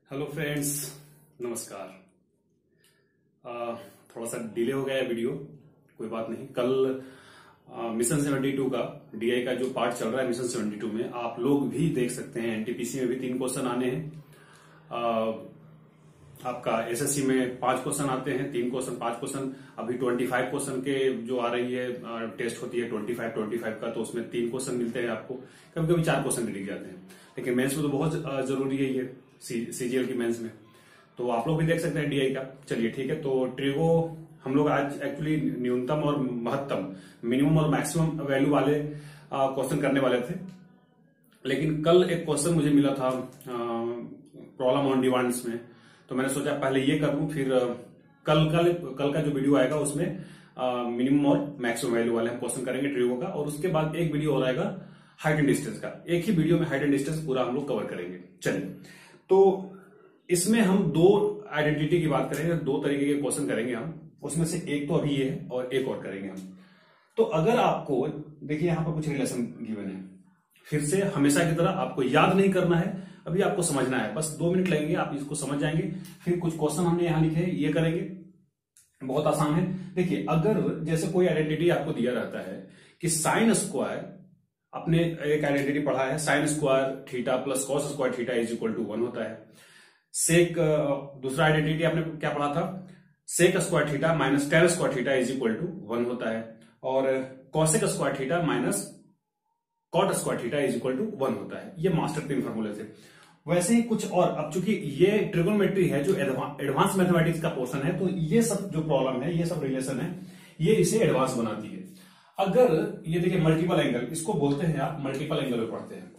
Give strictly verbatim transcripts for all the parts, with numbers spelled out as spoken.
Hello friends, नमस्कार। आ, थोड़ा सा डिले हो गया है वीडियो, कोई बात नहीं। कल आ, मिशन सेवेंटी टू का डीआई का जो पार्ट चल रहा है मिशन सेवेंटी टू में आप लोग भी देख सकते हैं। एनटीपीसी में भी तीन क्वेश्चन आने हैं, आ, आपका एसएससी में पांच क्वेश्चन आते हैं, तीन क्वेश्चन पांच क्वेश्चन। अभी पच्चीस क्वेश्चन के जो आ रही है आ, टेस्ट होती है पच्चीस पच्चीस का, तो उसमें तीन क्वेश्चन मिलते हैं आपको। कभी कभी चार क्वेश्चन भी दिख जाते हैं, लेकिन मेंस में तो बहुत जरूरी है ये सीजीएल की मेंस में। तो आप लोग भी देख सकते हैं डीआई का। चलिए ठीक है, तो ट्रिगो हम लोग आज एक्चुअली न्यूनतम और महत्तम, मिनिमम और मैक्सिमम वैल्यू वाले क्वेश्चन करने वाले थे, लेकिन कल एक क्वेश्चन मुझे मिला था प्रॉब्लम ऑन डिमांड्स में, तो मैंने सोचा पहले ये कर लूं, फिर कल कल कल का जो वीडियो आएगा उसमें मिनिमम और मैक्सिमम वैल्यू वाले हम क्वेश्चन करेंगे ट्रिगो का, और उसके बाद एक वीडियो और आएगा हाइट एंड डिस्टेंस का। एक ही वीडियो में हाइट एंड डिस्टेंस पूरा हम लोग कवर करेंगे। चलिए, तो इसमें हम दो आइडेंटिटी की बात करेंगे, दो तरीके के क्वेश्चन करेंगे हम। उसमें से एक तो अभी ये है और एक और करेंगे हम। तो अगर आपको देखिए यहां पर कुछ रिलेशन गिवन है, फिर से हमेशा की तरह आपको याद नहीं करना है, अभी आपको समझना है। बस दो मिनट लगेंगे, आप इसको समझ जाएंगे। फिर कुछ क्वेश्चन हमने यहां लिखे हैं, ये करेंगे, बहुत आसान है। देखिए, अगर जैसे कोई आइडेंटिटी आपको दिया रहता है कि साइन स्क्वायर, आपने एक आइडेंटिटी पढ़ा है, sine square theta plus cos square theta is equal to one होता है। सेक, दूसरा आइडेंटिटी आपने क्या पढ़ा था, sec square theta minus tan square theta is equal to one होता है, और cosec square theta minus cot square theta is equal to one होता है। ये मास्टर तीन फॉर्मूले थे। वैसे ही कुछ और, अब चूंकि ये ट्रिगोनोमेट्री है जो एडवांस मैथमेटिक्स का पोर्शन है, तो ये सब जो प्रॉब्लम है, ये सब रिलेशन है, ये इसे एडवांस बनाती है। अगर ये देखिए मल्टीपल एंगल, इसको बोलते हैं आप मल्टीपल एंगल में पढ़ते हैं,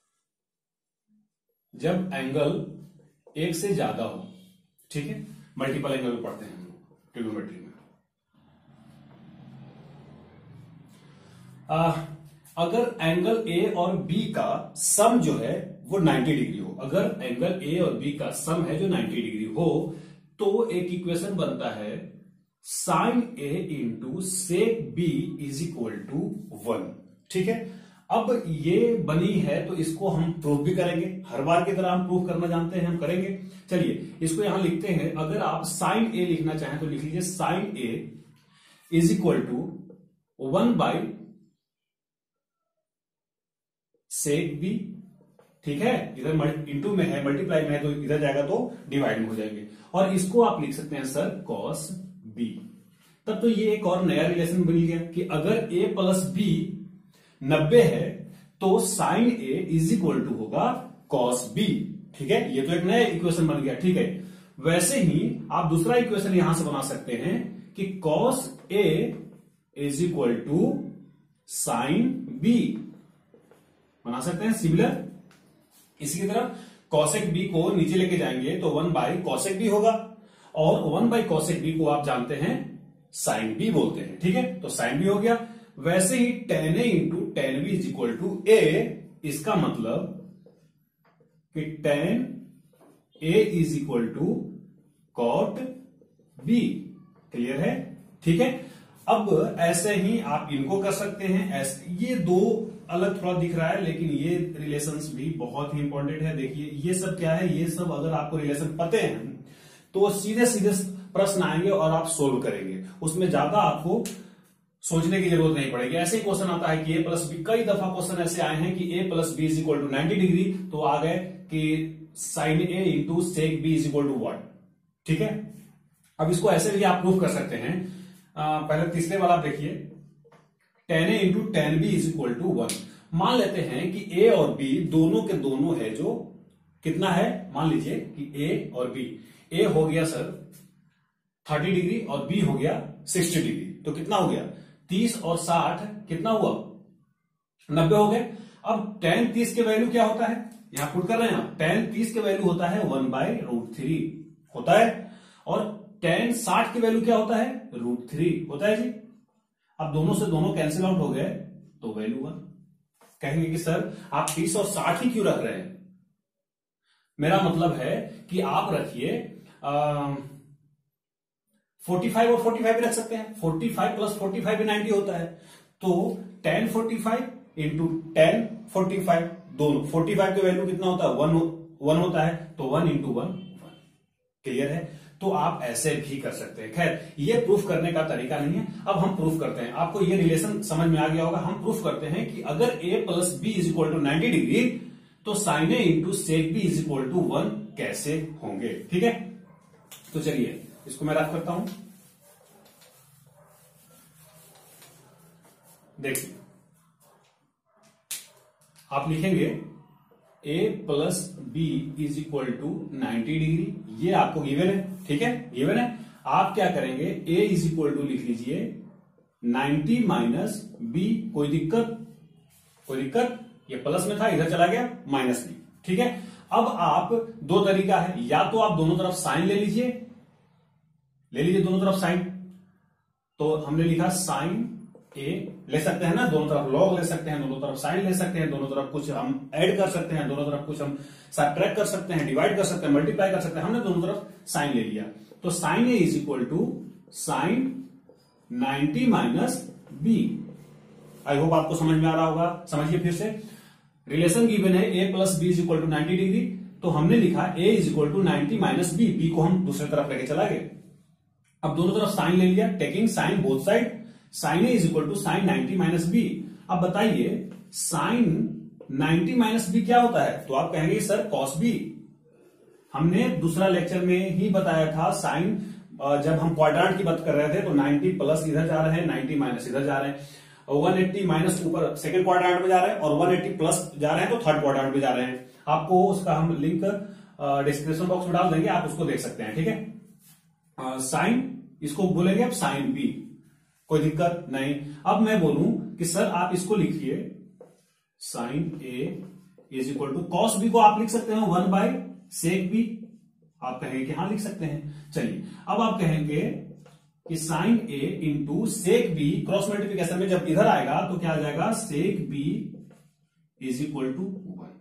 जब एंगल एक से ज्यादा हो, ठीक है, मल्टीपल एंगल में पढ़ते हैं हम लोग ट्रिगोनोमेट्री में। आ, अगर एंगल ए और बी का सम जो है वो नब्बे डिग्री हो, अगर एंगल ए और बी का सम है जो नब्बे डिग्री हो, तो एक इक्वेशन बनता है sine A into sec B is equal to one. ठीक है, अब ये बनी है तो इसको हम प्रूफ भी करेंगे। हर बार की तरह हम प्रूफ करना जानते हैं, हम करेंगे। चलिए, इसको यहां लिखते हैं। अगर आप साइन ए लिखना चाहें तो लिख लीजिए sine A is equal to one by sec B. ठीक है, इधर इंटू में है, मल्टीप्लाई में है, तो इधर जाएगा तो डिवाइड में हो जाएंगे। और इसको आप लिख सकते हैं सर कॉस बी। तब तो ये एक और नया रिलेशन बन गया कि अगर a प्लस बी नब्बे है तो sine A is equal to होगा कॉस बी। ठीक है, ये तो एक नया इक्वेशन बन गया। ठीक है, वैसे ही आप दूसरा इक्वेशन यहां से बना सकते हैं कि cos A is equal to sine B, बना सकते हैं सिमिलर। इसी की तरह कॉसेक बी को नीचे लेके जाएंगे तो वन बाई कॉसेक बी होगा, और वन बाई कॉसेक बी को आप जानते हैं साइन बी बोलते हैं। ठीक है, तो साइन बी हो गया। वैसे ही tan A into tan B is equal to A, इसका मतलब कि tan A is equal to cot B. Clear है? ठीक है, अब ऐसे ही आप इनको कर सकते हैं। ऐसे ये दो अलग थोड़ा दिख रहा है, लेकिन ये रिलेशंस भी बहुत ही इंपॉर्टेंट है। देखिए ये सब क्या है, ये सब अगर आपको रिलेशन पते हैं तो सीधे सीधे प्रश्न आएंगे और आप सोल्व करेंगे, उसमें ज्यादा आपको सोचने की जरूरत नहीं पड़ेगी। ऐसे ही क्वेश्चन आता है कि ए प्लस बी, कई दफा क्वेश्चन ऐसे आए हैं कि A plus B is equal to ninety degree, तो आ गए कि sine A into sec B is equal to what. ठीक है, अब इसको ऐसे भी आप प्रूव कर सकते हैं। आ, पहले तीसरे वाला आप देखिए, tan A into tan B is equal to one. मान लेते हैं कि ए और बी दोनों के दोनों है, जो कितना है, मान लीजिए कि ए और बी, ए हो गया सर थर्टी डिग्री और बी हो गया सिक्सटी डिग्री, तो कितना हो गया, तीस और साठ कितना हुआ, नब्बे हो गए। अब टेन तीस के वैल्यू क्या होता है, यहां पुट कर रहे हैं आप, टेन तीस के वैल्यू होता है वन बाई रूट थ्री होता है, और टेन साठ के वैल्यू क्या होता है, रूट थ्री होता है जी। अब दोनों से दोनों कैंसिल आउट हो गए तो वैल्यू वन। कहेंगे कि सर आप तीस और साठ ही क्यों रख रहे हैं, मेरा मतलब है कि आप रखिए फोर्टी फाइव और फोर्टी फाइव रख सकते हैं, forty five plus forty five भी नाइन्टी होता है, तो tan forty five into tan forty five, दोनों फोर्टी फाइव की वैल्यू कितना होता है, वन वन होता है, तो one into one one. Clear है? तो आप ऐसे भी कर सकते हैं। खैर, ये प्रूफ करने का तरीका नहीं है, अब हम प्रूफ करते हैं। आपको ये रिलेशन समझ में आ गया होगा। हम प्रूफ करते हैं कि अगर a plus B is equal to ninety degree, तो sine A into sec B is equal to one कैसे होंगे। ठीक है, तो चलिए इसको मैं रख करता हूं। देखिए, आप लिखेंगे a plus B is equal to ninety degree, ये आपको गिवन है। ठीक है, गिवन है। आप क्या करेंगे, a इज इक्वल टू लिख लीजिए नाइन्टी माइनस बी। कोई दिक्कत? कोई दिक्कत? ये प्लस में था, इधर चला गया माइनस बी। ठीक है, अब आप दो तरीका है, या तो आप दोनों तरफ साइन ले लीजिए, ले लीजिए दोनों तरफ साइन। तो हमने लिखा साइन ए, ले सकते हैं ना, दोनों तरफ लॉग ले सकते हैं, दोनों तरफ साइन ले सकते हैं, दोनों तरफ कुछ हम ऐड कर सकते हैं, दोनों तरफ कुछ हम सबट्रैक्ट कर सकते हैं, डिवाइड कर सकते हैं, मल्टीप्लाई कर सकते हैं। हमने दोनों तरफ साइन ले लिया, तो sine A is equal to sine ninety minus B. I hope आपको समझ में आ रहा होगा। समझिए फिर से, रिलेशन गिवन है A plus B is equal to ninety degree, तो हमने लिखा A is equal to ninety minus B. B को हम दूसरी तरफ लेके चला गए। अब दोनों तरफ साइन ले लिया, taking sine both side, sine A is equal to sine ninety minus B. अब बताइए साइन नाइन्टी माइनस बी क्या होता है? तो आप कहेंगे सर कॉस बी। हमने दूसरा लेक्चर में ही बताया था, साइन जब हम क्वाड्रेंट की बात कर रहे थे तो नाइन्टी प्लस इधर जा रहे हैं, नाइन्टी माइनस इधर जा रहे हैं, वन एट्टी माइनस ऊपर सेकंड क्वाड्रेंट में जा रहे हैं, और वन एट्टी प्लस जा रहे हैं तो थर्ड क्वाड्रेंट में जा रहे हैं। आपको उसका हम लिंक डिस्क्रिप्शन बॉक्स में डाल देंगे, आप उसको देख सकते हैं। ठीक है, साइन इसको बोलेंगे अब साइन बी, कोई दिक्कत नहीं। अब मैं बोलूं कि सर आप इसको लिखिए sine A is equal to cos B, को आप लिख सकते हैं वन बाय सेक बी। आप कहेंगे कि हाँ लिख सकते हैं। चलिए, अब आप कहेंगे कि sine A into sec B, cross multiplication में जब इधर आएगा तो क्या आ जाएगा, sec B is equal to one.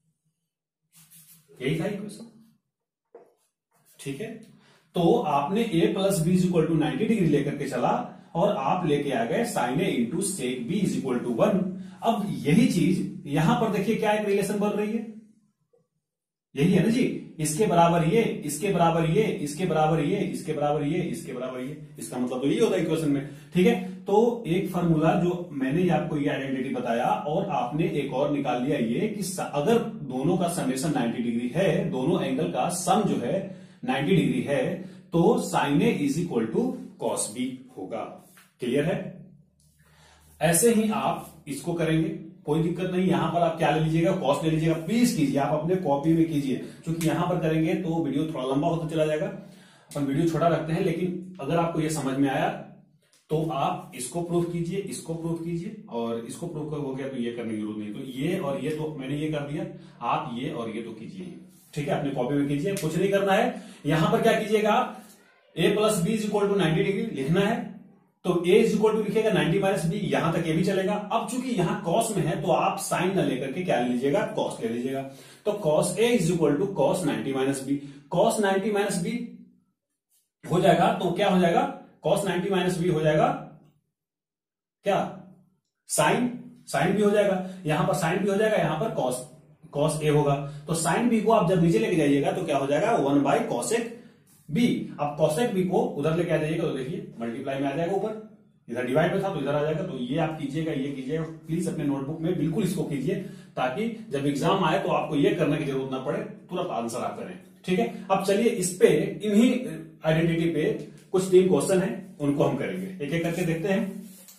यही था इक्वेशन। ठीक है, तो आपने a plus B is equal to ninety degree लेकर के चला, और आप लेके आ गए sine A into sec B is equal to one. अब यही चीज यहां पर देखिए क्या एक रिलेशन बन रही है, यही है ना जी, इसके बराबर ये, इसके बराबर ये, इसके बराबर ये, इसके बराबर ये, इसके बराबर ये। इसका मतलब तो यही होता है इक्वेशन में। ठीक है, तो एक फार्मूला जो मैंने आपको ये आइडेंटिटी बताया, और आपने एक और निकाल लिया ये कि अगर दोनों का समेशन नाइन्टी डिग्री है, दोनों एंगल का सम जो है नाइन्टी डिग्री है, तो sine A is equal to cos B होगा। क्लियर है? ऐसे ही आप इसको करेंगे, कोई दिक्कत नहीं। यहां पर आप क्या ले लीजिएगा, कॉस ले लीजिएगा। प्लीज कीजिए, आप अपने कॉपी में कीजिए, क्योंकि यहां पर करेंगे तो वीडियो थोड़ा लंबा होता चला जाएगा। अपन वीडियो छोटा रखते हैं, लेकिन अगर आपको यह समझ में आया तो आप इसको प्रूफ कीजिए, इसको प्रूफ कीजिए, और इसको प्रूफ हो गया तो ये करने की जरूरत नहीं। तो ये और ये तो मैंने ये कर दिया, आप ये और ये तो कीजिए। ठीक है, अपने कॉपी में कीजिए, कुछ नहीं करना है। यहां पर क्या कीजिएगा, आप A plus B is equal to ninety degree लिखना है, तो a इज इक्वल टू लिखेगा नाइन्टी माइनस बी, यहां तक ये भी चलेगा। अब चूंकि यहां कॉस में है तो आप साइन न लेकर के क्या ले लीजिएगा, कॉस ले लीजिएगा। तो cos a is equal to cos ninety minus B, cos ninety minus B हो जाएगा, तो क्या हो जाएगा, कॉस नाइन्टी माइनस बी हो जाएगा क्या, साइन, साइन भी हो जाएगा, यहां पर साइन भी हो जाएगा, यहां पर कॉस कॉस ए होगा। तो साइन बी को आप जब नीचे लेके जाइएगा तो क्या हो जाएगा, वन बाय कॉसेक बी। अब कॉसेक बी को उधर लेके आ जाइएगा तो देखिए मल्टीप्लाई में आ जाएगा, ऊपर इधर डिवाइड में था तो इधर आ जाएगा। तो ये आप कीजिएगा, ये कीजिएगा, प्लीज अपने नोटबुक में बिल्कुल इसको कीजिए, ताकि जब एग्जाम आए तो आपको ये करने की जरूरत ना पड़े, तुरंत आंसर आप करें। ठीक है, अब चलिए इस पे, इन्हीं आइडेंटिटी पे कुछ तीन क्वेश्चन है, उनको हम करेंगे, एक एक करके देखते हैं।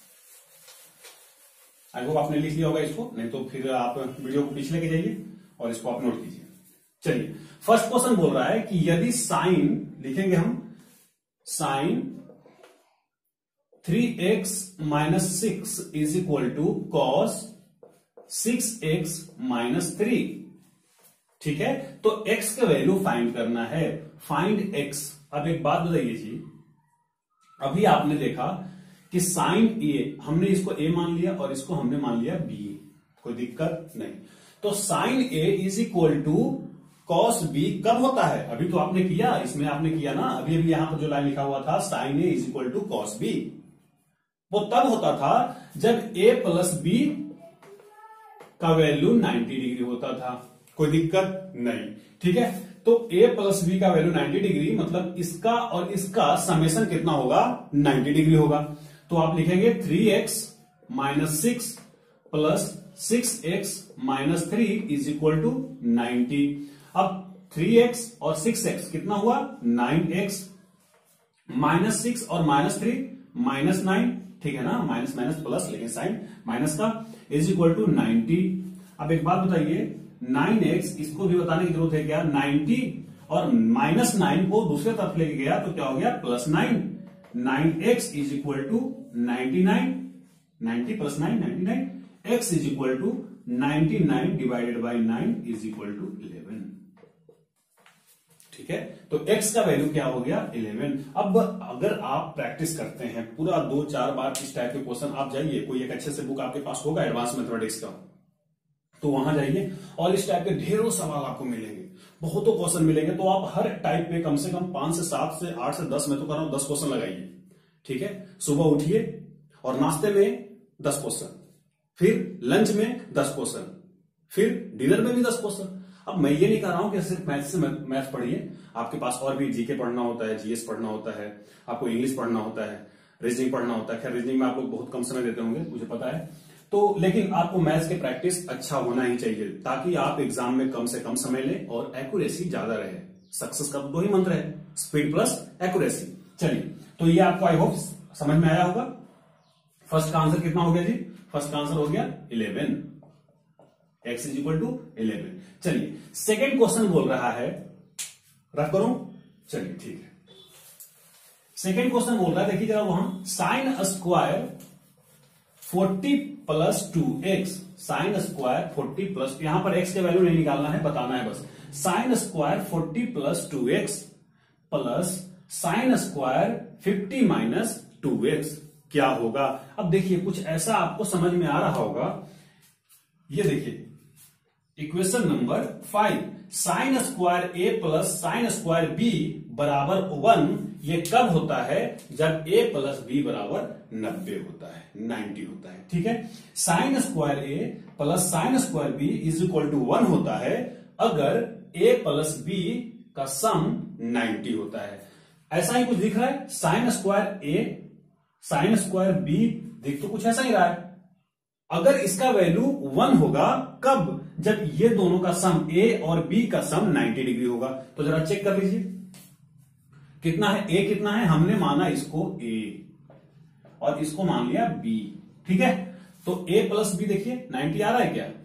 आई होप आपने लिख लिया होगा इसको, नहीं तो फिर आप वीडियो को पीछे लेके जाइए और इसको आप नोट कीजिए। चलिए, फर्स्ट क्वेश्चन बोल रहा है कि यदि साइन, लिखेंगे हम sine three X minus six is equal to cos six X minus three. ठीक है, तो x का वैल्यू फाइंड करना है, फाइंड x। अब एक बात बताइए जी, अभी आपने देखा कि साइन ए, हमने इसको a मान लिया और इसको हमने मान लिया b, कोई दिक्कत नहीं। तो sine a is equal to cos B कब होता है, अभी तो आपने किया, इसमें आपने किया ना, अभी अभी यहां पर जो लाइन लिखा हुआ था sine A is equal to cos B, वो तब होता था जब a प्लस बी का वैल्यू नाइन्टी डिग्री होता था। कोई दिक्कत नहीं। ठीक है, तो a प्लस बी का वैल्यू नाइन्टी डिग्री, मतलब इसका और इसका समेशन कितना होगा, नाइन्टी डिग्री होगा। तो आप लिखेंगे three X minus six plus six X minus three is equal to ninety. अब थ्री एक्स और सिक्स एक्स कितना हुआ, नाइन एक्स, माइनस सिक्स और माइनस थ्री माइनस नाइन, ठीक है ना, माइनस माइनस प्लस, लेकिन साइन माइनस का, इज इक्वल टू नाइन्टी। अब एक बात बताइए, नाइन एक्स, इसको भी बताने की जरूरत है क्या, नाइन्टी और माइनस नाइन को दूसरे तरफ लेके गया तो क्या हो गया, plus nine. Nine X is equal to ninety nine, ninety plus nine ninety nine, X is equal to ninety nine divided by nine is equal to eleven. ठीक है, तो x का वैल्यू क्या हो गया, इलेवन। अब अगर आप प्रैक्टिस करते हैं पूरा दो चार बार इस टाइप के क्वेश्चन, आप जाइए कोई एक अच्छे से बुक आपके पास होगा एडवांस मैथमेटिक्स का, तो वहां जाइए और इस टाइप के ढेरों सवाल आपको मिलेंगे, बहुतों क्वेश्चन मिलेंगे। तो आप हर टाइप पे कम से कम पांच से सात से आठ से दस, मैं तो कर रहा हूं दस क्वेश्चन लगाइए। ठीक है, सुबह उठिए और नाश्ते में दस क्वेश्चन, फिर लंच में दस क्वेश्चन, फिर डिनर में भी दस क्वेश्चन। अब मैं ये नहीं कह रहा हूं कि सिर्फ मैथ से मैथ पढ़िए, आपके पास और भी जीके पढ़ना होता है, जीएस पढ़ना होता है, आपको इंग्लिश पढ़ना होता है, रीजनिंग पढ़ना होता है। खैर रीजनिंग में आप लोग बहुत कम समय देते होंगे, मुझे पता है, तो लेकिन आपको मैथ्स के प्रैक्टिस अच्छा होना ही चाहिए ताकि आप एग्जाम में कम से कम समय लें और एक्यूरेसी ज्यादा रहे। सक्सेस का दो ही मंत्र है, स्पीड प्लस एक्यूरेसी। चलिए, तो ये आपको आई होप समझ में आया होगा। फर्स्ट का आंसर कितना हो गया जी, फर्स्ट का आंसर हो गया eleven, x is equal to eleven. चलिए, सेकेंड क्वेश्चन बोल रहा है, रख करूं, चलिए ठीक है। सेकेंड क्वेश्चन बोल रहा है, देखिए जरा वहां, sine square forty plus two X, sine square forty plus, यहां पर x के वैल्यू नहीं निकालना है, बताना है बस। Sine square forty plus two X plus sine square fifty minus two X क्या होगा। अब देखिए कुछ ऐसा आपको समझ में आ रहा होगा, ये देखिए equation number five, sine square A plus sine square B बराबर वन, ये कब होता है, जब ए प्लस बी बराबर नब्बे होता है, नाइन्टी होता है। ठीक है, sine square A plus sine square B is equal to one होता है अगर ए प्लस बी का सम नाइन्टी होता है। ऐसा ही कुछ दिख रहा है, sine square A sine square B, दिख तो कुछ ऐसा ही रहा है। अगर इसका वैल्यू वन होगा कब, जब ये दोनों का सम ए और बी का सम नाइन्टी डिग्री होगा। तो जरा चेक कर लीजिए कितना है, ए कितना है, हमने माना इसको ए और इसको मान लिया बी। ठीक है, तो ए प्लस बी देखिए नाइन्टी आ रहा है क्या,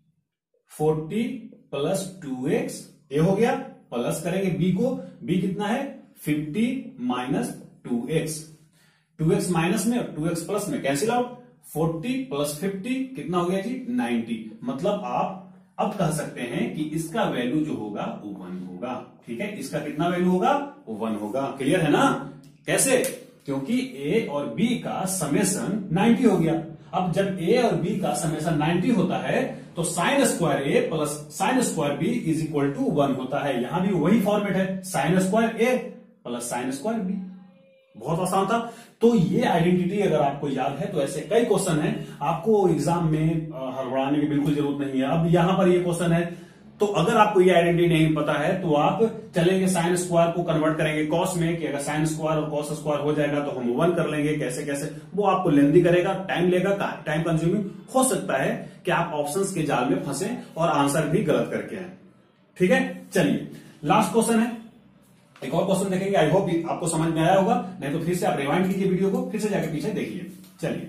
forty plus two X, A हो गया, प्लस करेंगे बी को, बी कितना है fifty minus two X, two X minus में टू एक्स प्लस में cancel out, forty plus fifty कितना हो गया जी, नाइन्टी। मतलब आप अब कह सकते हैं कि इसका वैल्यू जो होगा वो वन होगा। ठीक है, इसका कितना वैल्यू होगा, वो वन होगा। क्लियर है ना, कैसे, क्योंकि ए और बी का समेशन नाइन्टी हो गया। अब जब ए और बी का समेशन नाइन्टी होता है तो sine square A plus sine square B is equal to one होता है। यहां भी वही फॉर्मेट है, sine square A plus sine square B. बहुत आसान था। तो ये आइडेंटिटी अगर आपको याद है तो ऐसे कई क्वेश्चन हैं, आपको एग्जाम में हड़बड़ाने की बिल्कुल जरूरत नहीं है। अब यहां पर ये क्वेश्चन है, तो अगर आपको ये आइडेंटिटी नहीं पता है तो आप चलेंगे साइन स्क्वायर को कन्वर्ट करेंगे कॉस में, कि अगर साइन स्क्वायर और कॉस स्क्वायर हो जाएगा तो हम वन कर लेंगे, कैसे कैसे, वो आपको लेंदी करेगा, टाइम लेगा, टाइम कंज्यूमिंग हो सकता है कि आप ऑप्शंस के जाल में फंसे और आंसर भी गलत करके आए। ठीक है, चलिए लास्ट क्वेश्चन है, एक और क्वेश्चन देखेंगे। आई होप आपको समझ में आया होगा, नहीं तो फिर से आप रिवाइंड कीजिए वीडियो को, फिर से जाके पीछे देखिए। चलिए,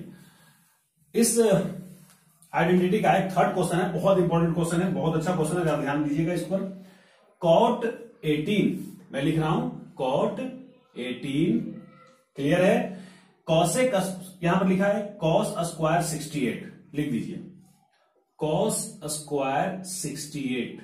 इस आइडेंटिटी का एक थर्ड क्वेश्चन है, बहुत इंपॉर्टेंट क्वेश्चन है, बहुत अच्छा क्वेश्चन है, जरा ध्यान दीजिएगा इस पर। कॉट एटीन, मैं लिख रहा हूं कॉट एटीन, क्लियर है। कॉसेक, यहां पर लिखा है कॉस स्क्वायर सिक्सटी एट, लिख दीजिए cos square sixty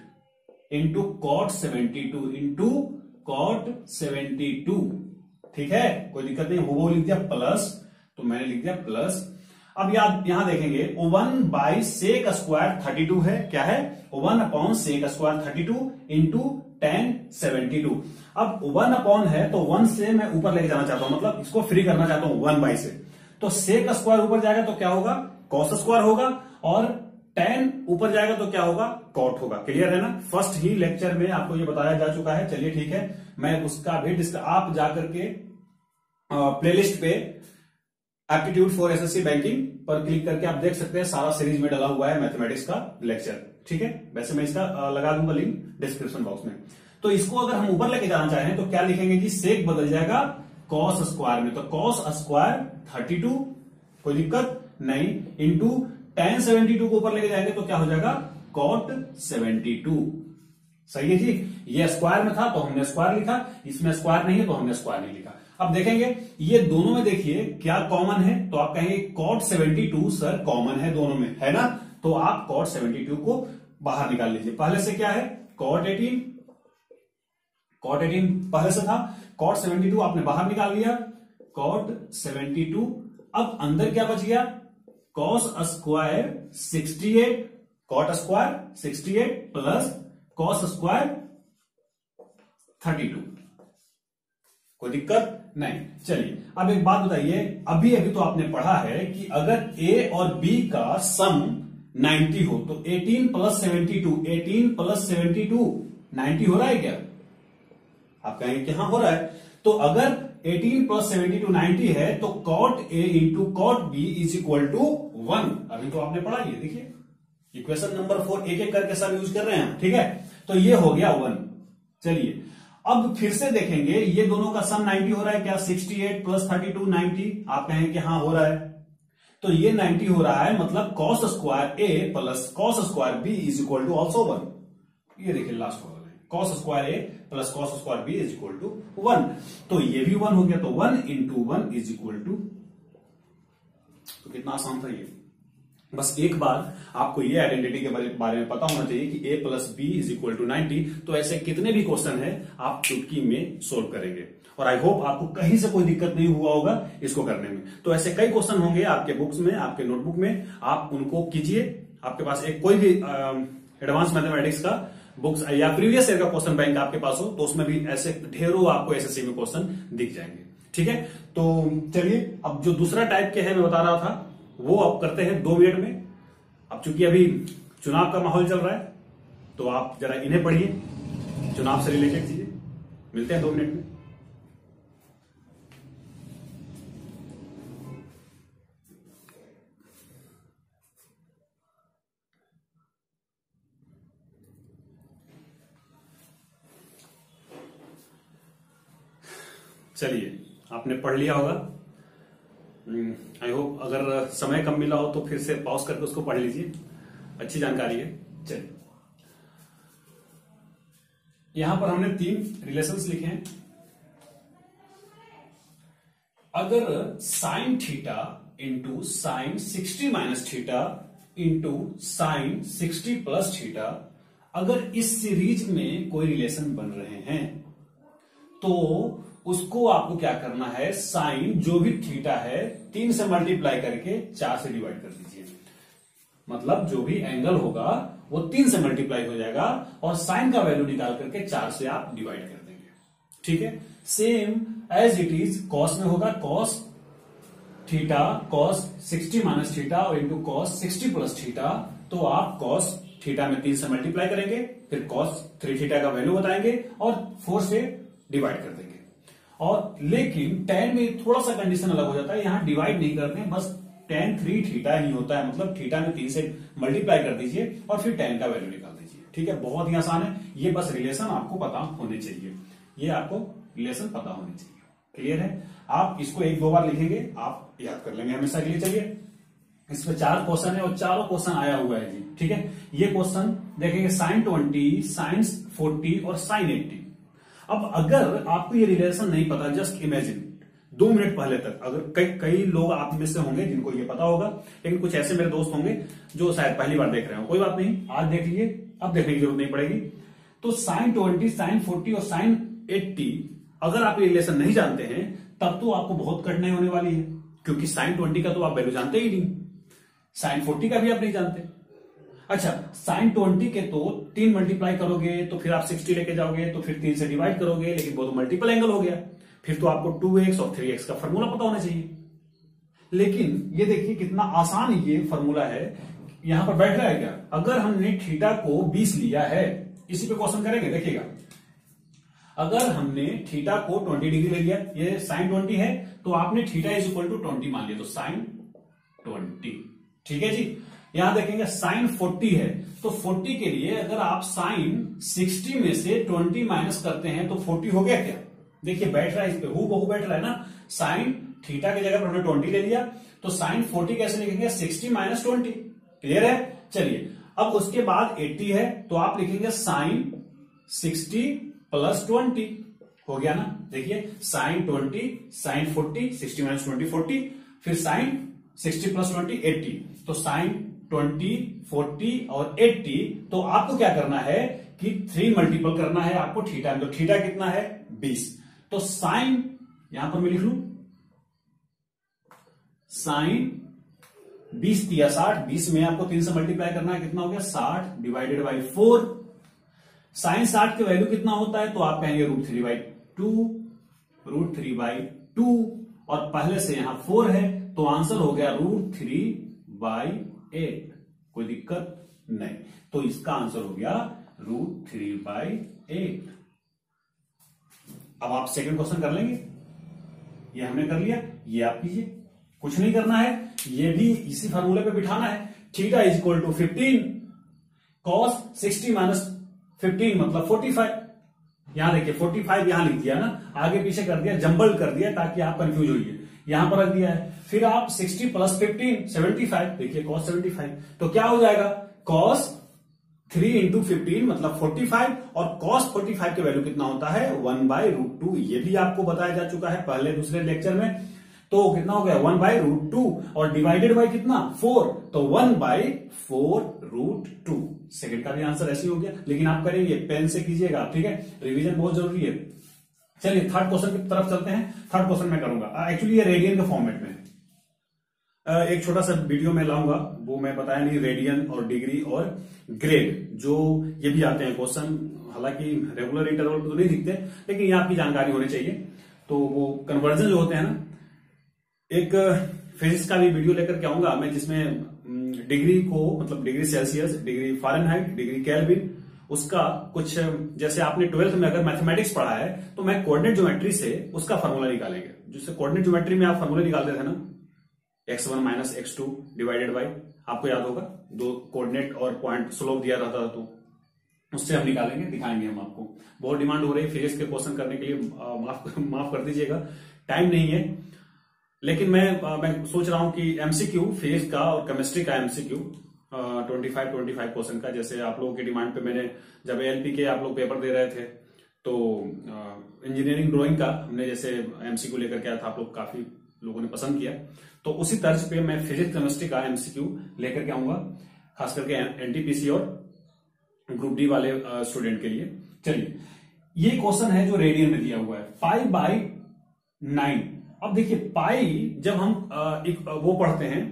eight into cot seventy two into cot seventy two. ठीक है, कोई दिक्कत नहीं, वो लिख दिया प्लस, तो मैंने लिख दिया प्लस। अब याद यहां देखेंगे one by sec square thirty two है, क्या है, one upon sec square thirty two into ten seventy two. अब वन अपॉन है तो वन से मैं ऊपर लेके जाना चाहता हूं, मतलब इसको फ्री करना चाहता हूं वन बाई से, तो सेक स्क्वायर ऊपर जाएगा तो क्या होगा, कॉस स्क्वायर होगा, और टेन ऊपर जाएगा तो क्या होगा, कॉट होगा। क्लियर है ना, फर्स्ट ही लेक्चर में आपको ये बताया जा चुका है। चलिए ठीक है, मैं उसका भी डिस्क आप जाकर के प्लेलिस्ट पे एप्टीट्यूड फॉर एसएससी बैंकिंग पर क्लिक करके आप देख सकते हैं, सारा सीरीज में डाला हुआ है मैथमेटिक्स का लेक्चर। ठीक है, वैसे मैं इसका लगा दूंगा लिंक डिस्क्रिप्शन बॉक्स में। तो इसको अगर हम ऊपर लेके जाना चाहें तो क्या लिखेंगे कि सेक बदल जाएगा कॉस स्क्वायर में, तो कॉस स्क्वायर थर्टी टू, कोई दिक्कत नहीं, इंटू टेन सेवेंटी टू को ऊपर लेके जाएंगे तो क्या हो जाएगा, कॉट सेवेंटी टू। सही है जी, ये स्क्वायर में था तो हमने स्क्वायर लिखा, इसमें स्क्वायर नहीं है तो हमने स्क्वायर नहीं लिखा। अब देखेंगे ये दोनों में देखिए क्या कॉमन है, तो आप कहेंगे cot seventy two sir common है दोनों में, है ना, तो आप कॉट सेवेंटी टू को बाहर निकाल लीजिए। पहले से क्या है, कॉट एटीन, कॉट एटीन पहले से था, कॉट सेवेंटी टू आपने बाहर निकाल लिया, कॉट सेवेंटी टू। अब अंदर क्या बच गया, cos square sixty eight, cot square sixty eight plus cos square thirty two, कोई दिक्कत नहीं। चलिए अब एक बात बताइए, अभी अभी तो आपने पढ़ा है कि अगर ए और बी का सम नाइंटी हो तो eighteen plus seventy two, eighteen plus seventy two ninety हो रहा है क्या, आप कहेंगे कि हाँ हो रहा है। तो अगर eighteen plus seventy two ninety है तो cot A into cot B is equal to one. अभी तो आपने पढ़ा, ये देखिए इक्वेशन नंबर फोर एक एक करके सब यूज कर रहे हैं, ठीक है, तो ये हो गया वन। चलिए अब फिर से देखेंगे, ये दोनों का सम नाइंटी हो रहा है क्या, sixty eight plus thirty two ninety, आप कहेंगे कि हाँ हो रहा है, तो ये नाइंटी हो रहा है, मतलब cos square A plus cos square B is equal to also one. ये देखिए लास्ट वाला है, cos square A plus cos square B is equal to one, तो ये भी वन हो गया, तो one into one is equal to, तो कितना आसान था ये। बस एक बार आपको ये आइडेंटिटी के बारे में पता होना चाहिए कि a plus B is equal to ninety, तो ऐसे कितने भी क्वेश्चन है आप चुटकी में सोल्व करेंगे, और आई होप आपको कहीं से कोई दिक्कत नहीं हुआ होगा इसको करने में। तो ऐसे कई क्वेश्चन होंगे आपके बुक्स में, आपके नोटबुक में, आप उनको कीजिए। आपके पास एक कोई भी एडवांस मैथमेटिक्स का बुक्स या प्रीवियस ईयर का क्वेश्चन बैंक आपके पास हो तो उसमें भी ऐसे ढेरों आपको एसएससी में क्वेश्चन दिख जाएंगे। ठीक है, तो चलिए अब जो दूसरा टाइप के है मैं बता रहा था वो अब करते हैं दो मिनट में। अब चूंकि अभी चुनाव का माहौल चल रहा है तो आप जरा इन्हें पढ़िए, चुनाव से रिलेटेड चीजें। मिलते हैं दो मिनट में। चलिए आपने पढ़ लिया होगा, आई होप अगर समय कम मिला हो तो फिर से पॉज करके उसको पढ़ लीजिए, अच्छी जानकारी है। चलिए यहां पर हमने तीन रिलेशंस लिखे हैं। अगर sine theta into sine sixty minus theta into sine sixty plus theta, अगर इस सीरीज में कोई रिलेशन बन रहे हैं तो उसको आपको क्या करना है, साइन जो भी थीटा है तीन से मल्टीप्लाई करके चार से डिवाइड कर दीजिए। मतलब जो भी एंगल होगा वो तीन से मल्टीप्लाई हो जाएगा और साइन का वैल्यू निकाल करके चार से आप डिवाइड कर देंगे। ठीक है, same as it is cos में होगा, cos theta cos sixty minus theta और into cos sixty plus theta, तो आप कॉस थीटा में तीन से मल्टीप्लाई करेंगे, फिर कॉस थ्री थीटा का वैल्यू बताएंगे और फोर से डिवाइड कर देंगे। और लेकिन टेन में थोड़ा सा कंडीशन अलग हो जाता है, यहां डिवाइड नहीं करते हैं, बस टेन थ्री थीटा ही होता है, मतलब थीटा में तीन से मल्टीप्लाई कर दीजिए और फिर टेन का वैल्यू निकाल दीजिए। ठीक है, बहुत ही आसान है, ये बस रिलेशन आपको पता होने चाहिए, ये आपको रिलेशन पता होने चाहिए। क्लियर है, आप इसको एक दो बार लिखेंगे, आप याद कर लेंगे हमेशा के लिए। चलिए इसमें चार क्वेश्चन है और चारों क्वेश्चन आया हुआ है जी। ठीक है, ये क्वेश्चन देखेंगे साइन ट्वेंटी, साइन फोर्टी और साइन एट्टी। अब अगर आपको ये रिलेशन नहीं पता, जस्ट इमेजिन दो मिनट पहले तक अगर कई कई लोग आप में से होंगे जिनको ये पता होगा, लेकिन कुछ ऐसे मेरे दोस्त होंगे जो शायद पहली बार देख रहे हो, कोई बात नहीं, आज देख लीजिए, अब देखने की जरूरत नहीं पड़ेगी। तो साइन ट्वेंटी, साइन फोर्टी और साइन एट्टी अगर आप ये रिलेशन नहीं जानते हैं तब तो आपको बहुत कठिनाई होने वाली है, क्योंकि साइन ट्वेंटी का तो आप वैल्यू जानते ही नहीं, साइन फोर्टी का भी आप नहीं जानते। अच्छा, साइन ट्वेंटी के तो तीन मल्टीप्लाई करोगे तो फिर आप सिक्सटी लेके जाओगे तो फिर तीन से डिवाइड करोगे, लेकिन वो तो मल्टीपल एंगल हो गया, फिर तो आपको टू एक्स और थ्री एक्स का फॉर्मूला पता होना चाहिए। लेकिन ये देखिए कितना आसान ये फॉर्मूला है, यहां पर बैठ रहा है क्या? अगर हमने थीटा को बीस लिया है, इसी पे क्वेश्चन करेंगे, देखिएगा। अगर हमने थीटा को बीस डिग्री ले लिया, ये साइन ट्वेंटी है, तो आपने theta is equal to twenty मान लिया, तो साइन ट्वेंटी। ठीक है जी। यहां देखेंगे साइन फोर्टी है, तो फोर्टी के लिए अगर आप साइन सिक्सटी में से ट्वेंटी माइनस करते हैं तो फोर्टी हो गया क्या? देखिए बैठ रहा है, इस पे हु बहु बैठ रहा है ना। साइन थीटा की जगह पर हमने ट्वेंटी ले लिया, तो साइन फोर्टी कैसे लिखेंगे? Sixty minus twenty. क्लियर है? चलिए, अब उसके बाद अस्सी है, तो आप लिखेंगे साइन सिक्सटी प्लस ट्वेंटी। हो गया ना? देखिए sine twenty, sine forty, sixty minus twenty forty, फिर sine sixty plus twenty eighty. तो साइन ट्वेंटी, फोर्टी और एट्टी, तो आपको क्या करना है कि थ्री मल्टीपल करना है आपको थीटा में। तो थीटा कितना है? बीस। तो साइन यहां पर मैं लिख लू, साइन बीस दिया साठ, बीस में आपको तीन से मल्टीप्लाई करना है, कितना हो गया? साठ डिवाइडेड बाई फोर। साइन साठ की वैल्यू कितना होता है? तो आप कहेंगे root three by two, root three by two, और पहले से यहां फोर है, तो आंसर हो गया रूट थ्री बाई एट। कोई दिक्कत नहीं, तो इसका आंसर हो गया रूट थ्री बाई एट। अब आप सेकंड क्वेश्चन कर लेंगे, ये हमने कर लिया, ये आप कीजिए, कुछ नहीं करना है, ये भी इसी फार्मूले पे बिठाना है। Theta is equal to fifteen cos sixty minus fifteen मतलब फोर्टी फाइव। यहां देखिए फोर्टी फाइव यहां लिख दिया ना, आगे पीछे कर दिया, जंबल कर दिया ताकि आप कंफ्यूज होइए, यहां पर रख दिया है। फिर आप sixty plus fifteen seventy five, देखिए कॉस सेवेंटी फाइव, तो क्या हो जाएगा? कॉस थ्री इंटू फिफ्टीन मतलब फोर्टी फाइव, और कॉस फोर्टी फाइव की वैल्यू कितना होता है? One by root two. ये भी आपको बताया जा चुका है पहले दूसरे लेक्चर में। तो कितना हो गया? वन बाई रूट टू, और डिवाइडेड बाई कितना? फोर, तो one by four root two. Second का भी आंसर ऐसे हो गया, लेकिन आप करेंगे पेन से कीजिएगा, ठीक है? रिवीजन बहुत जरूरी है। चलिए थर्ड क्वेश्चन की तरफ चलते हैं। थर्ड क्वेश्चन मैं करूंगा, एक्चुअली ये रेडियन के फॉर्मेट में एक छोटा सा वीडियो में लाऊंगा, वो मैं बताया नहीं, रेडियन और डिग्री और ग्रेड, जो ये भी आते हैं क्वेश्चन, हालांकि रेगुलर इंटरवल तो नहीं दिखते, लेकिन ये आपकी जानकारी होनी चाहिए। तो वो कन्वर्जन जो होते हैं ना, एक फिजिक्स का भी वीडियो लेकर के आऊंगा मैं, जिसमें डिग्री को मतलब degree Celsius, degree Fahrenheit, degree Kelvin, उसका कुछ, जैसे आपने ट्वेल्थ में अगर मैथमेटिक्स पढ़ा है, तो मैं कोऑर्डिनेट ज्योमेट्री से उसका फॉर्मूला निकालेंगे। जिससे कोऑर्डिनेट ज्योमेट्री में आप फॉर्मूला निकालते थे ना, X one minus X two divided by, आपको याद होगा, दो कोऑर्डिनेट और पॉइंट स्लोप दिया रहता था, तो उससे हम निकालेंगे, दिखाएंगे हम आपको। बहुत डिमांड हो रही है फिजिक्स के क्वेश्चन करने के लिए, माफ माफ कर दीजिएगा, टाइम नहीं है, लेकिन मैं मैं सोच रहा हूं कि एमसीक्यू फिजिक्स का और केमिस्ट्री का MCQ twenty five twenty five question का, जैसे आप लोगों की डिमांड पे मैंने जब एएलपी के आप लोग पेपर दे रहे थे, तो इंजीनियरिंग ड्राइंग का हमने जैसे एमसीक्यू लेकर के आया था, आप लोग काफी लोगों ने पसंद किया, तो उसी तर्ज पे मैं फिजिक्स केमिस्ट्री का एमसीक्यू लेकर के आऊंगा, खास करके एनटीपीसी और ग्रुप डी वाले स्टूडेंट के लिए। चलिए, ये क्वेश्चन है जो रेडियन में दिया हुआ है, पाई बाई नाइन। अब देखिए पाई, जब हम एक वो पढ़ते हैं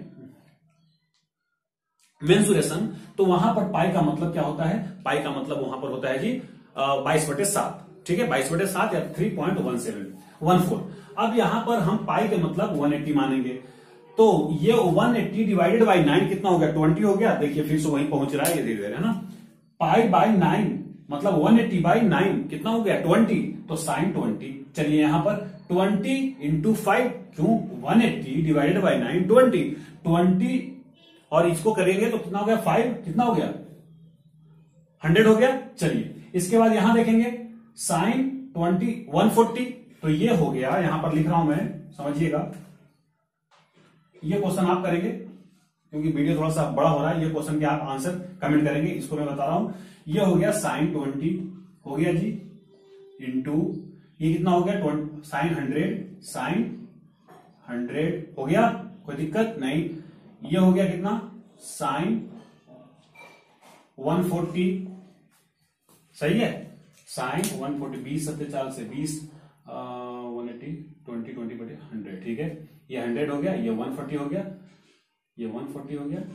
मेंसुरेशन, तो वहां पर पाई का मतलब क्या होता है? पाई का मतलब वहां पर होता है जी बाईस बटे सात, ठीक है, बाईस बटे सात या three point one seven one four. अब यहां पर हम पाई के मतलब वन एट्टी मानेंगे, तो ये one eighty divided by nine कितना हो गया? ट्वेंटी हो गया। देखिए फिर से वहीं पहुंच रहा है ये धीरे धीरे, है ना। पाई बाई नाइन मतलब वन एट्टी बाई नाइन कितना हो गया? ट्वेंटी, तो साइन ट्वेंटी। चलिए यहां पर ट्वेंटी इंटू फाइव, क्यों? One eighty divided by nine twenty, twenty और इसको करेंगे तो कितना हो गया? फाइव, कितना हो गया? हंड्रेड हो गया। चलिए इसके बाद यहां देखेंगे साइन ट्वेंटी वन फोर्टी, तो ये हो गया, यहां पर लिख रहा हूं मैं, समझिएगा। ये क्वेश्चन आप करेंगे, क्योंकि वीडियो थोड़ा सा बड़ा हो रहा है, ये क्वेश्चन के आप आंसर कमेंट करेंगे, इसको मैं बता रहा हूं। ये हो गया साइन ट्वेंटी हो गया जी, इंटू ये कितना हो गया? साइन हंड्रेड, साइन हंड्रेड हो गया, कोई दिक्कत नहीं। ये हो गया कितना? साइन वन फोर्टी, सही है, साइन वन फोर्टी, बीस सत्ते चाल से बीस, वन एटी, ट्वेंटी ट्वेंटी बटे हंड्रेड, ठीक है। ये हंड्रेड हो गया, ये वन फोर्टी हो गया, ये वन फोर्टी हो गया,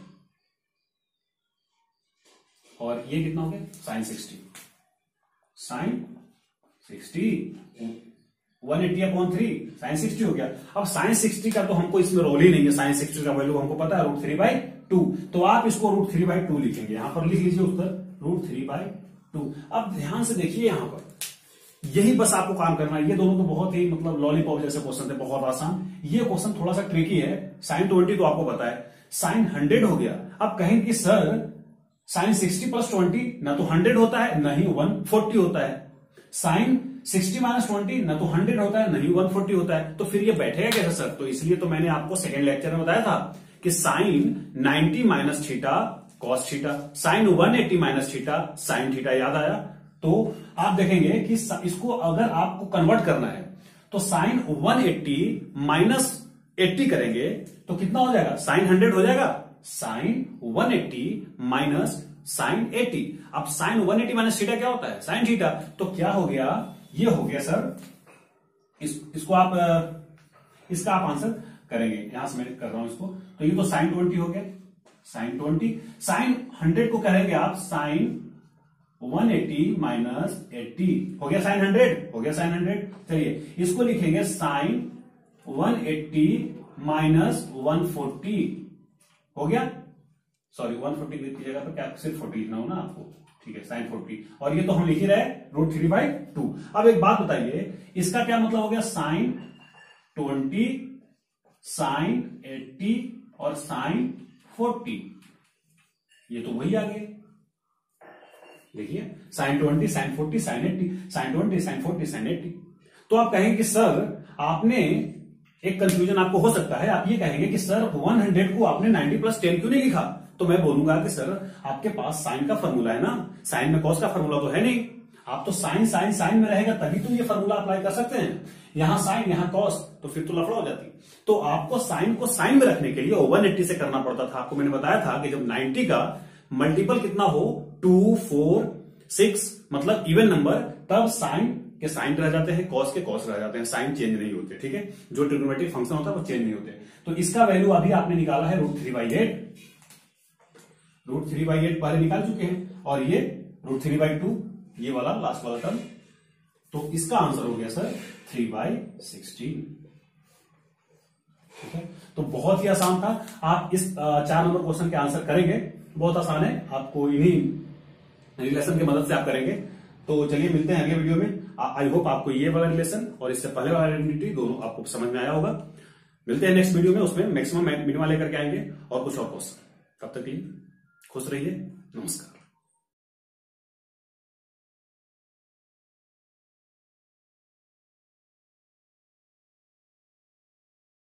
और ये कितना हो गया? Sine sixty, sine sixty, one eighty upon three, sine sixty हो गया। अब साइन सिक्सटी का तो हमको इसमें रोल ही नहीं है, साइन सिक्सटी का वैल्यू हमको पता है रूट थ्री बाई टू, तो आप इसको रूट थ्री बाई टू लिखेंगे, यहां पर लिख लीजिए उत्तर रूट थ्री बाई टू। अब ध्यान से देखिए यहां पर, यही बस आपको काम करना है। ये दोनों तो बहुत ही मतलब लॉलीपॉप जैसे क्वेश्चन थे, बहुत आसान। ये क्वेश्चन थोड़ा सा ट्रिकी है। साइन ट्वेंटी तो आपको पता है, साइन हंड्रेड हो गया। अब कहें कि sir sine sixty plus twenty ना तो हंड्रेड होता है ना ही वन फोर्टी होता है, साइन सिक्सटी माइनस ट्वेंटी ना तो हंड्रेड होता है ना ही वन फोर्टी होता है, तो फिर ये बैठेगा कैसे सर? तो इसलिए तो मैंने आपको सेकेंड लेक्चर में बताया था कि sine ninety minus theta cos theta, sine one eighty minus theta sine theta, याद आया? तो आप देखेंगे कि इसको अगर आपको कन्वर्ट करना है तो sine one eighty minus eighty करेंगे तो कितना हो जाएगा? साइन हंड्रेड हो जाएगा। Sine one eighty minus sine eighty, अब sine one eighty minus theta क्या होता है? Sine theta. तो क्या हो गया? ये हो गया सर, इस, इसको आप इसका आप आंसर करेंगे, यहां से मैं कर रहा हूं इसको। तो ये तो साइन ट्वेंटी हो गया, साइन ट्वेंटी। साइन हंड्रेड को करेंगे आप sine one eighty minus eighty, हो गया साइन हंड्रेड, हो गया साइन हंड्रेड। चलिए इसको लिखेंगे sine one eighty minus one forty, हो गया। सॉरी वन फोर्टी की जगह पर क्या सिर्फ फोर्टी लिखना हो ना आपको, ठीक है, साइन फोर्टी। और ये तो हम लिख ही रहे रूट थ्री बाई टू। अब एक बात बताइए, इसका क्या मतलब हो गया? साइन ट्वेंटी, साइन एट्टी और साइन फोर्टी, ये तो वही आ गए। देखिए sine twenty, sine forty, sine eighty, sine twenty, sine forty, sine eighty. तो आप कहेंगे कि सर आपने एक कंफ्यूजन आपको हो सकता है, आप ये कहेंगे कि सर हंड्रेड को आपने नाइनटी प्लस टेन क्यों नहीं लिखा? तो मैं बोलूंगा कि सर आपके पास साइन का फॉर्मूला है ना, साइन में कॉस का फॉर्मूला तो है नहीं। आप तो साइन साइन साइन में रहेगा तभी तो ये फॉर्मूला अप्लाई कर सकते हैं। यहां साइन यहां कॉस, तो फिर तो लफड़ा हो जाती। तो आपको साइन को साइन में रखने के लिए वन एट्टी से करना पड़ता था। आपको मैंने बताया था कि जब नाइनटी का मल्टीपल कितना हो, टू फोर सिक्स, मतलब इवन नंबर, तब साइन के साइन रह जाते हैं, कॉस के कॉस रह जाते हैं, साइन चेंज नहीं होते। ठीक है, जो ट्रिग्नोमेट्रिक फंक्शन होता है वो चेंज नहीं होते। तो इसका वैल्यू अभी आपने निकाला है root three by eight, root three by eight पहले निकाल चुके हैं, और ये रूट थ्री बाई टू, ये वाला लास्ट वाला टर्म। तो इसका आंसर हो गया सर थ्री बाई सिक्सटीन। ठीक है, तो बहुत ही आसान था। आप इस चार नंबर क्वेश्चन के आंसर करेंगे, बहुत आसान है, आपको इन्हीं रिलेशन की मदद से आप करेंगे। तो चलिए मिलते हैं अगले वीडियो में। आई होप आपको ये वाला रिलेशन और इससे पहले वाला आइडेंटिटी दोनों आपको समझ में आया होगा। मिलते हैं नेक्स्ट वीडियो में, उसमें मैक्सिमम मिनिमम लेकर के आएंगे और कुछ और क्वेश्चन। तब तक के लिए खुश रहिए, नमस्कार।